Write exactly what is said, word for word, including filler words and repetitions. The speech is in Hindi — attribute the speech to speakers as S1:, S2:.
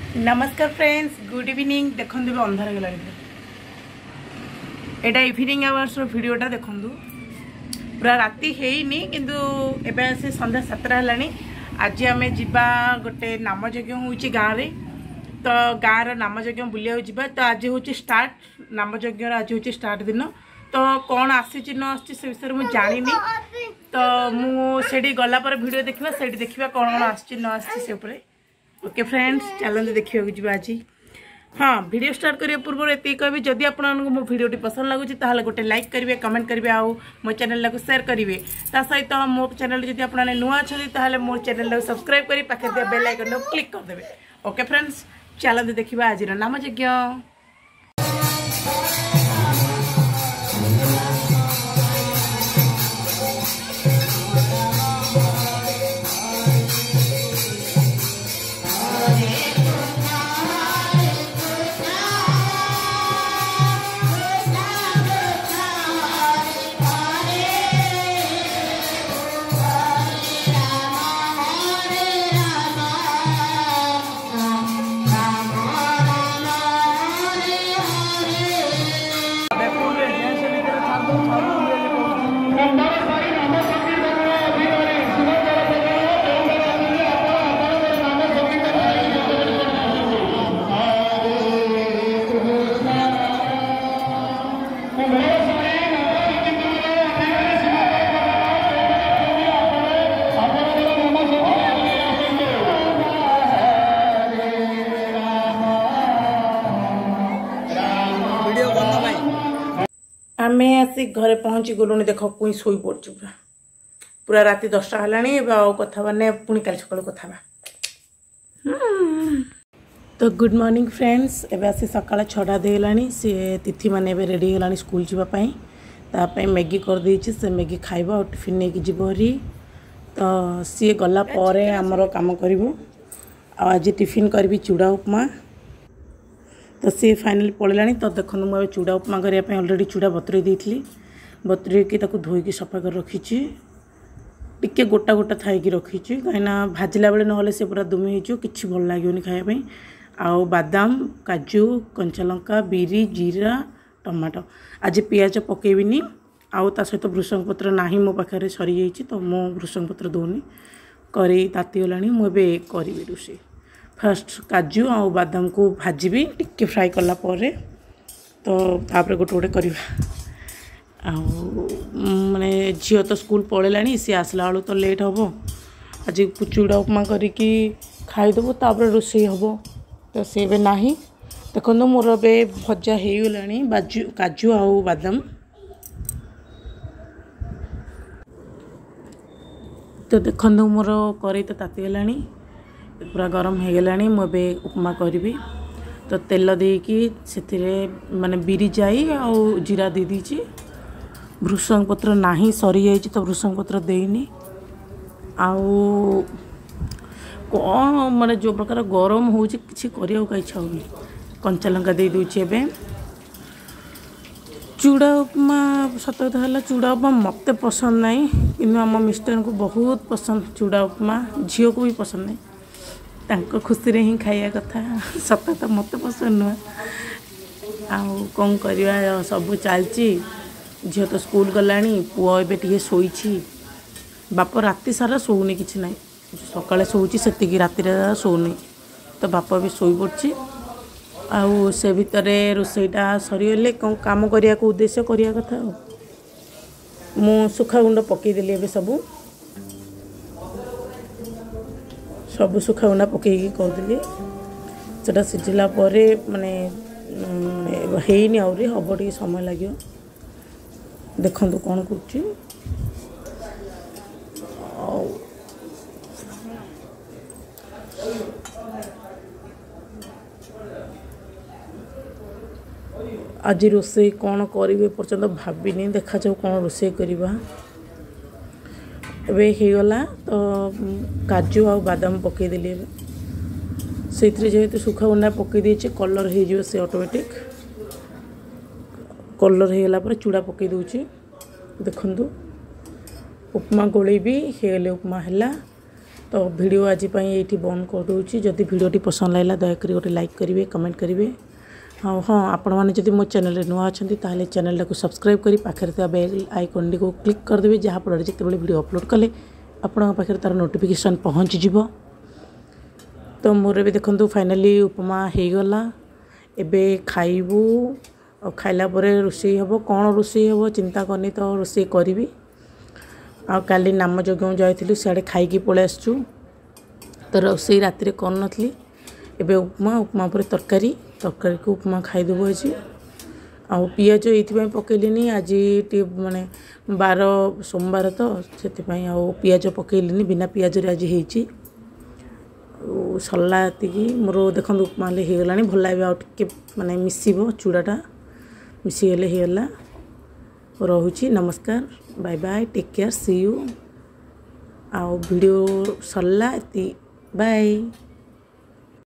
S1: नमस्कार फ्रेंड्स, गुड इवनिंग। देखो अंधार गला यहाँ इवनिंग आवर्स भिडटा देखु पूरा राति हैनी किंतु एबे से संध्या सातटा है। आज आम जा गोटे नामयज्ञ हो गाँव में, तो गाँव नामयज्ञ बुलिया जा। तो आज हूँ स्टार्ट नामयज्ञ, आज हूँ स्टार्ट दिन। तो कौन आसी न आसी से विषय मुझे जानी, तो मुझे गला वीडियो देखा से देखा कौन कौन आसी न आसी। ओके फ्रेंड्स, चलते देखा जा आज। हाँ, वीडियो स्टार्ट करने पूर्व ये कहबी, जदि आपको मो वीडियो पसंद लगुच ताहले गोटे लाइक करेंगे, कमेंट करेंगे, आउ मो चैनल को शेयर करेंगे। ता सहित मो चैनल जदि आप नुआ अच्छा ताहले मो चैनल को सब्सक्राइब कर पाखे बेल आइकन को क्लिक करदे। ओके फ्रेंड्स, चलते देखा आज नामयज्ञ। आमे आसी घरे पहुँची गलुनी। देख पुई शोई पड़ू पूरा पूरा राति दसटा है कथा मैंने पुणी काली सकाल कथा। तो गुड मॉर्निंग फ्रेंड्स, एबे आसी सकाळ छटा देलानी। सी तिथि माने एबे रेडी हेलानी स्कूल जीवाई। तापाई मैगी कर देछि, से मैगी खाइबा और टिफिन नहीं कि जीव हरी। तो सी गला परे हमरो काम करिवो। आज टिफिन करबी चूड़ा उपमा। तो सी फाइनली पड़ेलानी। तो देखो मुझे चूड़ा उपमा करने अलरेडी चूड़ा बतुरे देती, बतुरे की धोईकी सफा कर रखी, टिके गोटा गोटा थाई रखी कहीं भाजला बेले ना से पूरा दुमी हो कि भल लगे खायापी। आउ बादाम, काजू, कंचा लंका, बिरी, जीरा, टमाटो। आज पियाज पकेबिनी। आउ ता सहित भृषंग पत्र ना मो पाखे सरी जाइए, तो मो भृषंग पत्र दौनी। करी तातीगला मुझे करी रोषे। फर्स्ट काजू आ बादाम को भाजबी टिके फ्राए कला परे। तो तापर गोटे गोटे करवा। माने झील तो स्कूल पड़ेलानी, सी आसला बेलू तो लेट हम। आज चूड़ा उपमा करिकी खाईदेबू, तापर रोषे हम। तो सी ए ना देखो मोर ए भजा हो गलानी बाजू काजू आ बादाम। तो देखो मोर करी तो तातीगलानी, पूरा गरम हो गला। मुझे उपमा करी। तो तेल देकी से माने बिरी जाई आ जीरा दे दीची। भृषंग पत्र ना सरी जाइए, तो भृषंग पत्र देनी। आउ कौन माने जो प्रकार गरम हो कि कर इच्छा होनी। कंचा लंका दे दूची। एबे चूड़ा उपमा सत कथा है, चूड़ा उपमा मत पसंद नहीं, कि आम मिस्टर को बहुत पसंद चूड़ा उपमा। झील को भी पसंद नहीं, तांको खुशी रे ही खाया कथा। सत तो मत पसंद नुह। आउ कौन करवा, सब चलती। झील तो स्कूल गलानी, पुओ एबे टिके शोइछि। बाप राति सारा शोनी कि ना, सकाଳେ शोची से राति शोनी। तो बाप भी शोई पड़ी। आउ से भितर रोसईटा सरीगले कौन काम करने को उद्देश्य करने कथा। मु सुखा गुंड पकईदेली। एबे सबू सब सुखा गुंडा पकईकी करदेली। सेटा सिझिला परे माने हैनी, आहरी हम टे समय लगे। देखु कौन कर। आज रोसे कौन करेंगे पर्यंत भाविनी, देखा जाऊ कौन रोसे करवा। एबे गला। तो काजू आ बादाम पकईदेली। से जेहेतु सुखा गुंडा पकई देछि, कलर हो से ऑटोमेटिक कलर हो गला। चूड़ा पकई दूची। देखु उपमा गोले भी हेले उपमा है। तो वीडियो आज ये बंद कर दूँगी। जदि वीडियोटी पसंद लगा दयाकोरी गोटे लाइक करेंगे, कमेंट करेंगे। हाँ हाँ आपण मैंने जब मो चैनल नुआ अच्छा ताले चैनल को सब्सक्राइब करी पाखे था बेल आइकन को क्लिक करदेवे, जहाँफल जिते वीडियो अपलोड कले आपण पाखे तार नोटिफिकेशन पहुँची जीव। तो मोर भी देखो फाइनाली उपमा हो गला। एबे खाइबू और खाइला परे रोषे हम कौन रोषे हम चिंता करनी, तो रोषे करी। आ काली नाम यज्ञ जाइलु सियाड़े खाइकी पलि आसचु। तो रोषे राति कर नी। एबे उपमा उपमा पर तरकारी तरकारी को उपमा खाईदेबू आज। आ पियाज ये पकईलिनी आज टी माने बार सोमवार तो से पियाज पकईलिनी, बिना पियाज आज होती सरला ये मोर देखो उपमा हो गला। भल लगे आगे माने मिसब चूड़ाटा मिसीगले होगला। रोची नमस्कार, bye bye, take care, see you. आ वीडियो सरला बाय।